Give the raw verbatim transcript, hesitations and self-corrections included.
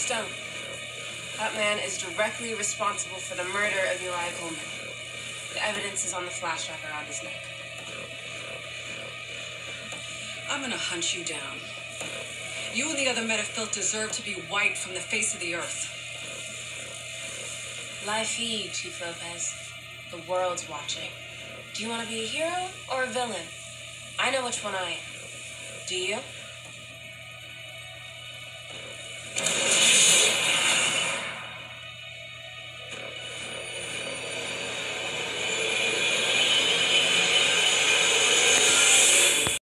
Stone. That man is directly responsible for the murder of Uriah Coleman. The evidence is on the flash drive around his neck. I'm gonna hunt you down. You and the other Metafilth deserve to be wiped from the face of the earth. Live feed, Chief Lopez. The world's watching. Do you want to be a hero or a villain? I know which one I am. Do you?